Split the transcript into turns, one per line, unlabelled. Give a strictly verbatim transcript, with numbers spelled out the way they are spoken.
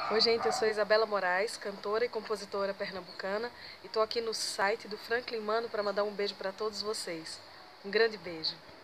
Oi gente, eu sou Isabela Moraes, cantora e compositora pernambucana e estou aqui no site do Franklin Mano para mandar um beijo para todos vocês. Um grande beijo.